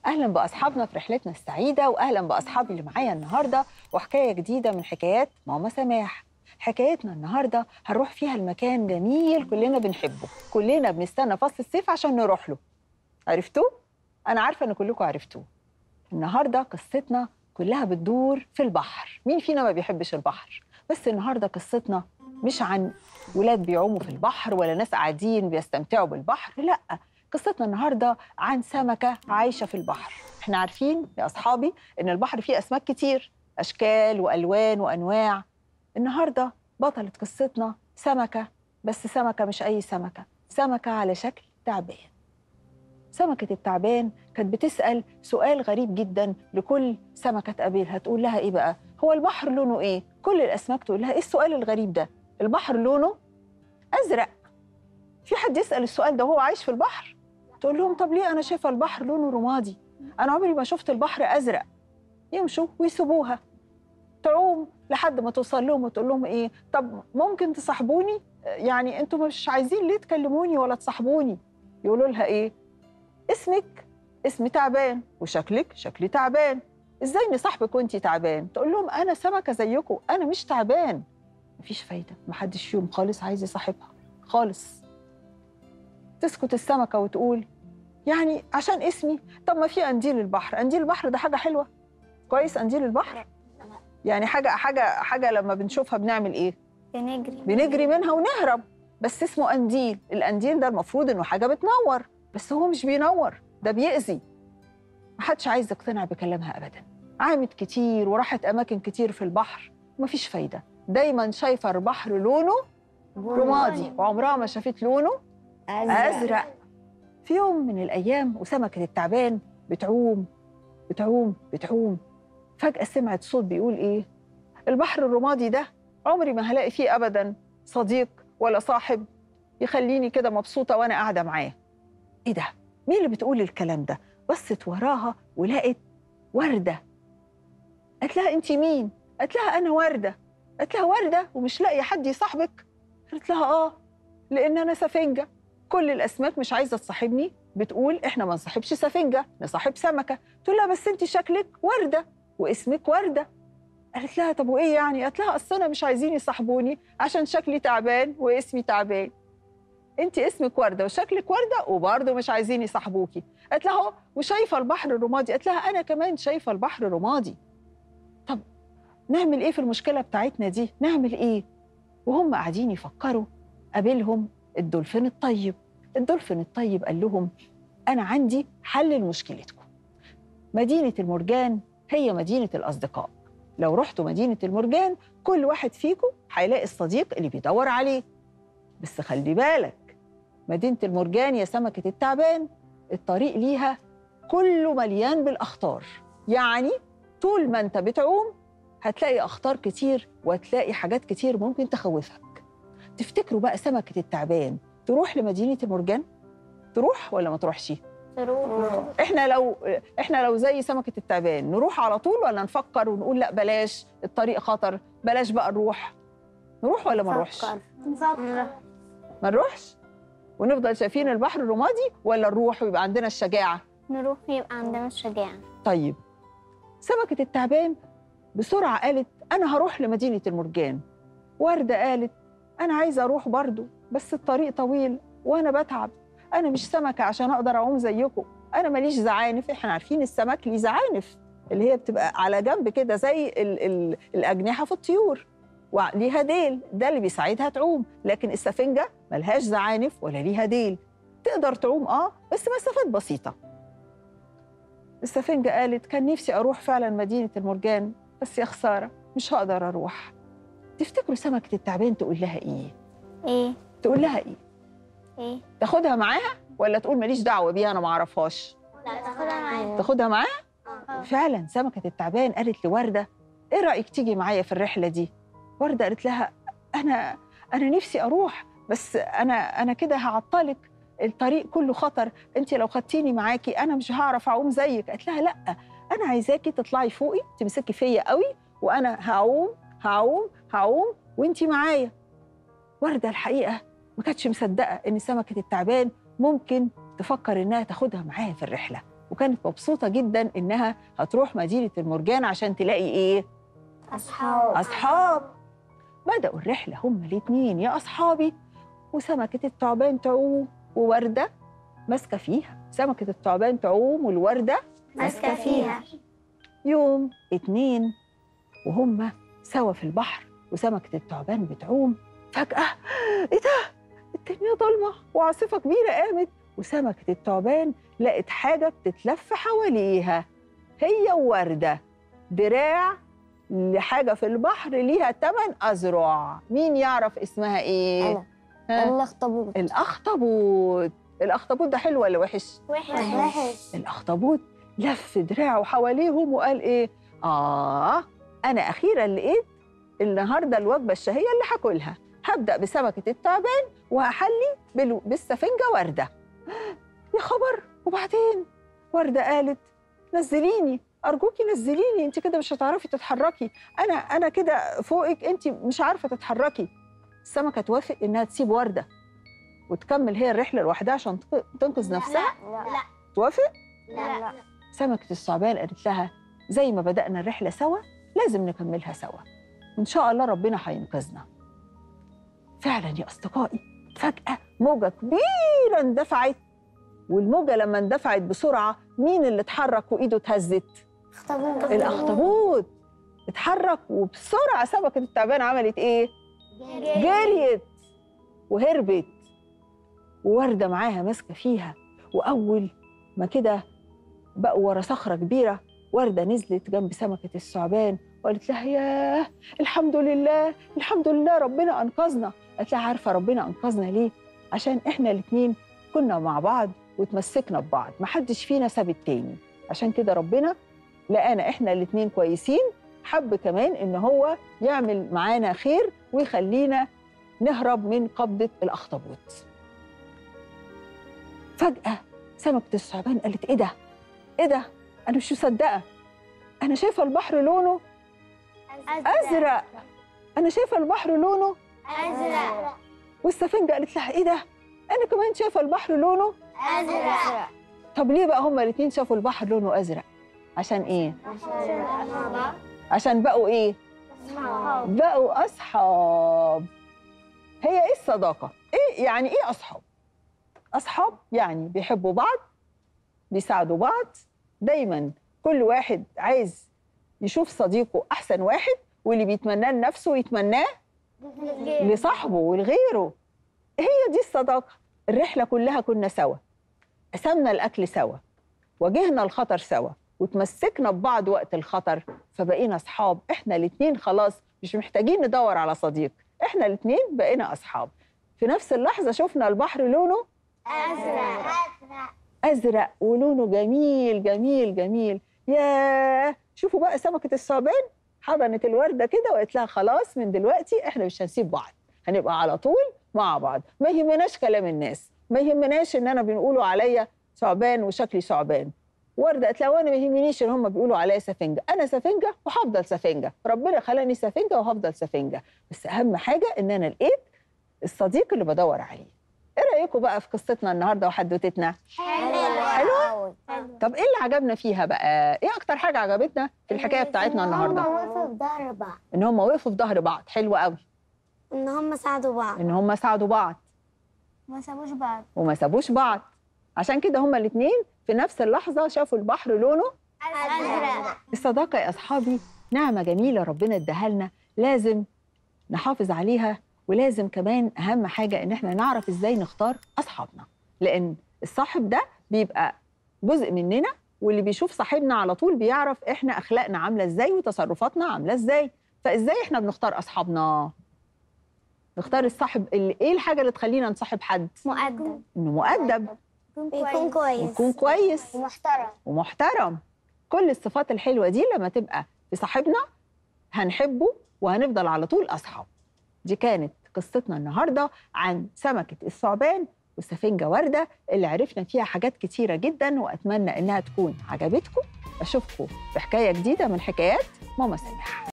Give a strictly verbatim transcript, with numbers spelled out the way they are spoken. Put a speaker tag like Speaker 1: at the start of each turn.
Speaker 1: أهلا بأصحابنا في رحلتنا السعيدة، وأهلا بأصحابي اللي معايا النهاردة وحكاية جديدة من حكايات ماما سماح. حكايتنا النهاردة هنروح فيها المكان جميل كلنا بنحبه، كلنا بنستنى فصل الصيف عشان نروح له. عرفتوه؟ أنا عارفة إن كلكم عرفتوه. النهاردة قصتنا كلها بتدور في البحر. مين فينا ما بيحبش البحر؟ بس النهاردة قصتنا مش عن ولاد بيعوموا في البحر ولا ناس قاعدين بيستمتعوا بالبحر، لأ. قصتنا النهاردة عن سمكة عايشة في البحر. احنا عارفين يا أصحابي إن البحر فيه أسماك كتير، أشكال وألوان وأنواع. النهاردة بطلة قصتنا سمكة، بس سمكة مش أي سمكة، سمكة على شكل تعبان. سمكة التعبان كانت بتسأل سؤال غريب جدا لكل سمكة تقابلها. تقول لها إيه بقى؟ هو البحر لونه إيه؟ كل الأسماك تقول لها إيه السؤال الغريب ده؟ البحر لونه أزرق. في حد يسأل السؤال ده وهو عايش في البحر؟ تقول لهم طب ليه أنا شايفة البحر لونه رمادي؟ أنا عمري ما شفت البحر أزرق. يمشوا ويسيبوها تعوم لحد ما توصل لهم وتقول لهم إيه؟ طب ممكن تصاحبوني؟ يعني أنتوا مش عايزين ليه تكلموني ولا تصاحبوني؟ يقولوا لها إيه؟ اسمك اسمي تعبان وشكلك شكلي تعبان، ازاي نصاحبك وانتي تعبان؟ تقول لهم انا سمكه زيكم، انا مش تعبان. مفيش فايده، محدش فيهم خالص عايز يصاحبها خالص. تسكت السمكه وتقول يعني عشان اسمي؟ طب ما في قنديل البحر، قنديل البحر ده حاجه حلوه كويس. قنديل البحر يعني حاجه حاجه حاجه لما بنشوفها بنعمل ايه؟
Speaker 2: بنجري
Speaker 1: بنجري منها ونهرب. بس اسمه قنديل، القنديل ده المفروض انه حاجه بتنور، بس هو مش بينور، ده بيأذي. محدش عايز يقتنع بكلامها أبداً. عامت كتير وراحت أماكن كتير في البحر ومفيش فايدة. دايماً شايفة البحر لونه رمادي وعمرها ما شافت لونه أزرق. أزرق. في يوم من الأيام وسمكة التعبان بتعوم بتعوم بتعوم، فجأة سمعت صوت بيقول إيه؟ البحر الرمادي ده عمري ما هلاقي فيه أبداً صديق ولا صاحب يخليني كده مبسوطة وأنا قاعدة معاه. إيه ده؟ مين اللي بتقول الكلام ده؟ بصت وراها ولقت وردة. قالت لها أنت مين؟ قالت لها أنا وردة. قالت لها وردة ومش لاقية حد يصاحبك؟ قالت لها آه، لأن أنا سفنجة، كل الأسماك مش عايزة تصاحبني، بتقول إحنا ما نصاحبش سفنجة، نصاحب سمكة. تقول لها بس أنت شكلك وردة واسمك وردة. قالت لها طب وإيه يعني؟ قالت لها أصل أنا مش عايزين يصاحبوني عشان شكلي تعبان واسمي تعبان. انت اسمك ورده وشكلك ورده وبرضه مش عايزين يصاحبوكي. قالت لها وشايفه البحر الرمادي. قالت لها انا كمان شايفه البحر رمادي. طب نعمل ايه في المشكله بتاعتنا دي؟ نعمل ايه؟ وهم قاعدين يفكروا قابلهم الدولفين الطيب. الدولفين الطيب قال لهم انا عندي حل لمشكلتكم. مدينه المرجان هي مدينه الاصدقاء. لو رحتوا مدينه المرجان كل واحد فيكم هيلاقي الصديق اللي بيدور عليه. بس خلي بالك، مدينة المرجان يا سمكة التعبان الطريق ليها كله مليان بالأخطار. يعني طول ما أنت بتعوم هتلاقي أخطار كتير وهتلاقي حاجات كتير ممكن تخوفك. تفتكروا بقى سمكة التعبان تروح لمدينة المرجان؟ تروح ولا ما تروحش؟
Speaker 2: تروح.
Speaker 1: إحنا لو إحنا لو زي سمكة التعبان نروح على طول ولا نفكر ونقول لا بلاش الطريق خطر، بلاش بقى نروح؟ نروح ولا ما نروحش؟
Speaker 2: نفكر.
Speaker 1: ما نروحش ونفضل شايفين البحر الرمادي، ولا نروح ويبقى عندنا الشجاعة؟
Speaker 2: نروح يبقى عندنا الشجاعة.
Speaker 1: طيب سمكة التعبان بسرعة قالت أنا هروح لمدينة المرجان. وردة قالت أنا عايزة أروح برضو بس الطريق طويل وأنا بتعب، أنا مش سمكة عشان أقدر أعوم زيكم، أنا ماليش زعانف. إحنا عارفين السمك ليه زعانف اللي هي بتبقى على جنب كده زي ال ال الأجنحة في الطيور، وليها ديل ده اللي بيساعدها تعوم. لكن السفنجة ملهاش زعانف ولا ليها ديل، تقدر تعوم آه بس مسافات بسيطة. السفنجة قالت كان نفسي أروح فعلا مدينة المرجان بس يا خسارة مش هقدر أروح. تفتكروا سمكة التعبان تقول لها إيه؟
Speaker 2: ايه؟
Speaker 1: تقول لها إيه؟
Speaker 2: ايه؟
Speaker 1: تاخدها معاها ولا تقول ماليش دعوة بيها أنا معرفهاش؟
Speaker 2: لا تاخدها معايا.
Speaker 1: تاخدها معاها؟
Speaker 2: آه.
Speaker 1: فعلا سمكة التعبان قالت لوردة إيه رأيك تيجي معايا في الرحلة دي؟ وردة قالت لها أنا أنا نفسي أروح بس أنا أنا كده هعطلك، الطريق كله خطر، أنت لو خدتيني معاكي أنا مش هعرف أعوم زيك. قالت لها لأ، أنا عايزاكي تطلعي فوقي تمسكي فيا قوي وأنا هعوم هعوم هعوم وأنت معايا. وردة الحقيقة ما كانتش مصدقة إن سمكة التعبان ممكن تفكر إنها تاخدها معاها في الرحلة. وكانت مبسوطة جدا إنها هتروح مدينة المرجان عشان تلاقي إيه؟
Speaker 2: أصحاب
Speaker 1: أصحاب. بدأوا الرحلة هما الاتنين يا أصحابي، وسمكة الثعبان تعوم ووردة ماسكة فيها. سمكة الثعبان تعوم والوردة
Speaker 2: ماسكة فيها.
Speaker 1: يوم اتنين وهما سوا في البحر وسمكة الثعبان بتعوم، فجأة إيه ده؟ الدنيا ضلمة وعاصفة كبيرة قامت، وسمكة الثعبان لقت حاجة بتتلف حواليها هي ووردة، دراع لحاجة في البحر ليها تمن أذرع. مين يعرف اسمها إيه؟
Speaker 3: أنا.
Speaker 1: ها؟
Speaker 3: الأخطبوط.
Speaker 1: الأخطبوط. الأخطبوط ده حلو ولا وحش؟
Speaker 2: وحش.
Speaker 1: الأخطبوط لف دراعه حواليهم وقال إيه؟ آه أنا أخيراً لقيت النهاردة الوجبة الشهية اللي هاكلها. هبدأ بسمكة الثعبان وهحلي بال- بالسفنجة وردة. يا خبر! وبعدين وردة قالت نزليني أرجوكي نزليني، أنت كده مش هتعرفي تتحركي، أنا أنا كده فوقك، أنت مش عارفة تتحركي. السمكة توافق إنها تسيب وردة وتكمل هي الرحلة لوحدها عشان تق- تنقذ نفسها؟
Speaker 2: لا.
Speaker 1: توافق؟
Speaker 2: لا. لا.
Speaker 1: سمكة الثعبان قالت لها زي ما بدأنا الرحلة سوا لازم نكملها سوا، وإن شاء الله ربنا هينقذنا. فعلا يا أصدقائي فجأة موجة كبيرة اندفعت، والموجة لما اندفعت بسرعة مين اللي اتحرك وإيده اتهزت؟
Speaker 2: أخطبوط.
Speaker 1: الأخطبوط اتحرك، وبسرعة سمكة الثعبان عملت إيه؟ جريت وهربت، ووردة معاها ماسكة فيها. وأول ما كده بقوا ورا صخرة كبيرة، وردة نزلت جنب سمكة الثعبان وقالت لها ياه الحمد لله الحمد لله ربنا أنقذنا. قالت لها عارفة ربنا أنقذنا ليه؟ عشان إحنا الاتنين كنا مع بعض وتمسكنا ببعض، محدش فينا ساب التاني، عشان كده ربنا لقانا إحنا الاتنين كويسين، حب كمان إن هو يعمل معانا خير ويخلينا نهرب من قبضة الأخطبوط. فجأة سمكة الثعبان قالت إيه ده؟ إيه ده؟ أنا مش مصدقة، أنا شايفة البحر لونه أزرق، أنا شايفة البحر لونه
Speaker 2: أزرق.
Speaker 1: والسفنجة قالت لها إيه ده؟ أنا كمان شايفة البحر لونه
Speaker 2: أزرق.
Speaker 1: طب ليه بقى هما الاتنين شافوا البحر لونه أزرق؟ عشان إيه؟ عشان بقوا إيه؟
Speaker 2: أصحاب.
Speaker 1: بقوا أصحاب. هي إيه الصداقة؟ إيه يعني إيه أصحاب؟ أصحاب يعني بيحبوا بعض، بيساعدوا بعض، دايماً كل واحد عايز يشوف صديقه أحسن واحد، واللي بيتمناه لنفسه يتمناه لصاحبه ولغيره. هي دي الصداقة. الرحلة كلها كنا سوا، قسمنا الأكل سوا، واجهنا الخطر سوا، وتمسكنا ببعض وقت الخطر، فبقينا أصحاب. إحنا الاتنين خلاص مش محتاجين ندور على صديق، إحنا الاتنين بقينا أصحاب. في نفس اللحظة شفنا البحر لونه
Speaker 2: أزرق.
Speaker 1: أزرق ولونه جميل جميل جميل. ياه شوفوا بقى سمكة الثعبان حضنت الوردة كده وقالت لها خلاص من دلوقتي إحنا مش هنسيب بعض، هنبقى على طول مع بعض، ما يهمناش كلام الناس، ما يهمناش إن أنا بنقولوا عليا ثعبان وشكلي ثعبان. وردة قالت لها وأنا ما يهمنيش إن هم بيقولوا عليا سفنجة، أنا سفنجة وهفضل سفنجة، ربنا خلاني سفنجة وهفضل سفنجة، بس أهم حاجة إن أنا لقيت الصديق اللي بدور عليه. إيه رأيكم بقى في قصتنا النهاردة وحدوتتنا؟
Speaker 2: حلوة.
Speaker 1: طب إيه اللي عجبنا فيها بقى؟ إيه أكتر حاجة عجبتنا في الحكاية بتاعتنا النهاردة؟
Speaker 3: هم وقفوا في ظهر بعض.
Speaker 1: إن هم وقفوا في ظهر بعض، حلو قوي.
Speaker 3: إن هم ساعدوا بعض.
Speaker 1: إن هم ساعدوا بعض
Speaker 2: ما سابوش بعض.
Speaker 1: وما سابوش بعض، عشان كده هما الاتنين في نفس اللحظة شافوا البحر لونه
Speaker 2: أزرق.
Speaker 1: الصداقة يا أصحابي نعمة جميلة ربنا اداها لنا، لازم نحافظ عليها، ولازم كمان أهم حاجة إن احنا نعرف إزاي نختار أصحابنا، لأن الصاحب ده بيبقى جزء مننا، واللي بيشوف صاحبنا على طول بيعرف إحنا أخلاقنا عاملة إزاي وتصرفاتنا عاملة إزاي. فإزاي إحنا بنختار أصحابنا؟ نختار الصاحب اللي إيه الحاجة اللي تخلينا نصاحب حد؟
Speaker 2: مؤدب.
Speaker 1: إنه مؤدب
Speaker 3: بيكون كويس.
Speaker 1: ويكون كويس
Speaker 2: ومحترم.
Speaker 1: ومحترم. كل الصفات الحلوة دي لما تبقى في صاحبنا هنحبه وهنفضل على طول أصحاب. دي كانت قصتنا النهاردة عن سمكة الثعبان والسفنجة وردة اللي عرفنا فيها حاجات كتيرة جدا، وأتمنى إنها تكون عجبتكم. أشوفكم في حكاية جديدة من حكايات ماما سامح.